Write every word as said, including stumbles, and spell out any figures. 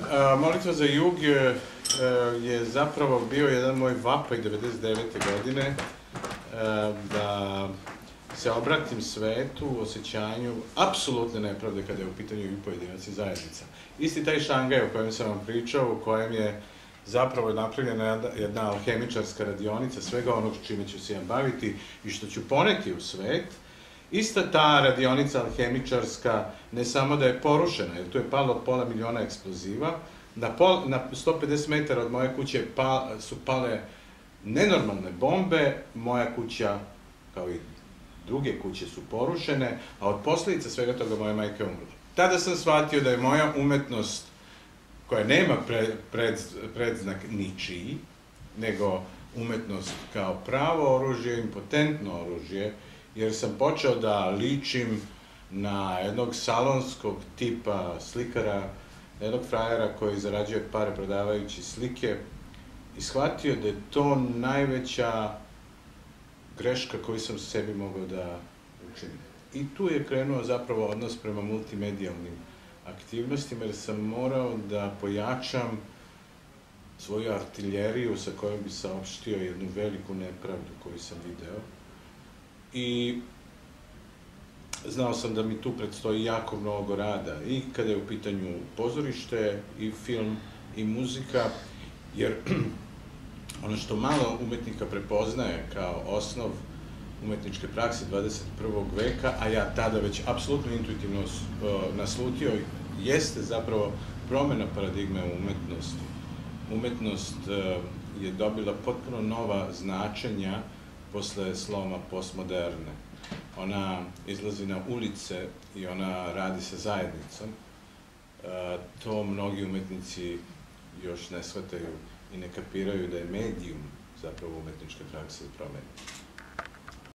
Molitva za jug je zapravo bio jedan moj vapaj devedeset devete godine da se obratim svetu, osjećanju apsolutne nepravde kada je u pitanju i pojedinac i zajednica. Isti taj Šangaj o kojem sam vam pričao, u kojem je zapravo napravljena jedna alhemičarska radionica svega onog čime ću se ja baviti i što ću poneti u svet, ista ta radionica alhemičarska ne samo da je porušena, jer tu je palo pola miliona eksploziva, na sto pedeset metara od moje kuće su pale nenormalne bombe, moja kuća, kao i druge kuće, su porušene, a od posledica svega toga moja majka je umrla. Tada sam shvatio da je moja umetnost, koja nema predznak ničiji, nego umetnost kao pravo oružje, impotentno oružje, jer sam počeo da ličim na jednog salonskog tipa slikara, na jednog frajera koji zarađuje pare prodavajući slike, i shvatio da je to najveća greška koju sam sebi mogao da učinim. I tu je krenuo zapravo odnos prema multimedijalnim aktivnostima, jer sam morao da pojačam svoju artiljeriju sa kojom bi saopštio jednu veliku nepravdu koju sam video. I znao sam da mi tu predstoji jako mnogo rada, i kada je u pitanju pozorište, i film, i muzika, jer ono što malo umetnika prepoznaje kao osnov umetničke prakse dvadeset prvog veka, a ja tada već apsolutno intuitivno naslutio, jeste zapravo promena paradigme u umetnosti. Umetnost je dobila potpuno nova značenja posle sloma postmoderne. Ona izlazi na ulice i ona radi sa zajednicom. To mnogi umetnici još ne shvataju i ne kapiraju da je medijum zapravo umetničke prakse promene.